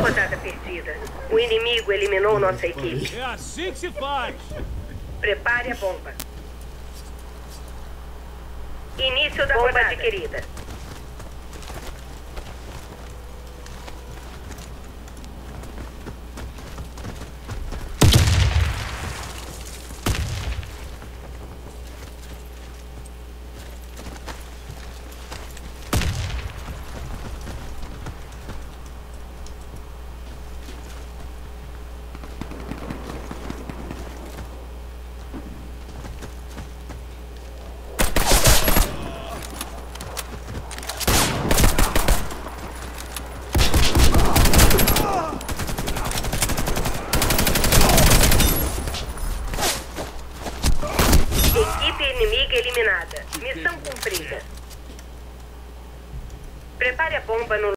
rodada perdida. O inimigo eliminou nossa equipe. É assim que se faz. Prepare a bomba. Início da bomba adquirida. Inimiga eliminada. Missão cumprida. Prepare a bomba no